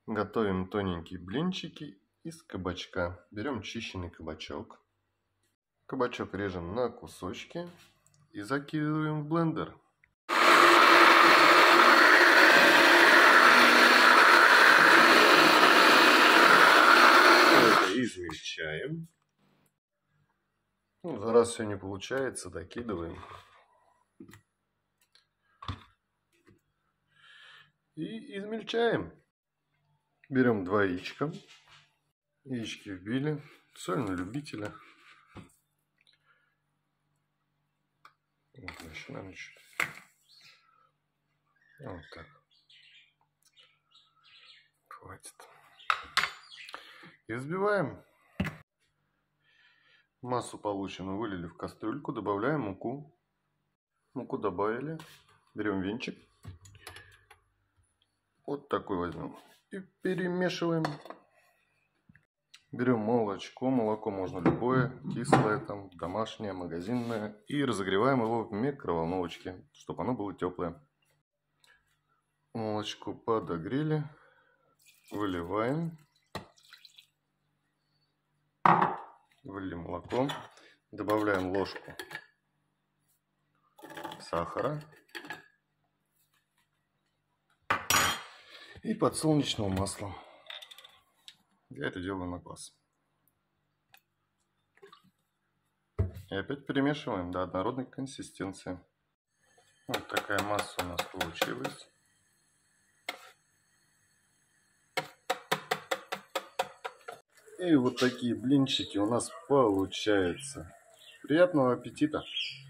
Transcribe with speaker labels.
Speaker 1: Готовим тоненькие блинчики из кабачка. Берем чищенный кабачок. Кабачок режем на кусочки и закидываем в блендер. Это измельчаем. За раз все не получается, докидываем. И измельчаем. Берем 2 яичка. Яички вбили. Соль на любителя. Начинаем чуть. Вот так. Хватит. И взбиваем. Массу полученную вылили в кастрюльку. Добавляем муку. Муку добавили. Берем венчик. Вот такой возьмем. И перемешиваем. Берем молочко. Молоко можно любое. Кислое, там, домашнее, магазинное. И разогреваем его в микроволновочке, чтобы оно было теплое. Молочко подогрели. Выливаем. Вылили молоко. Добавляем ложку сахара. И подсолнечного масла. Я это делаю на глаз. И опять перемешиваем до однородной консистенции. Вот такая масса у нас получилась. И вот такие блинчики у нас получаются. Приятного аппетита!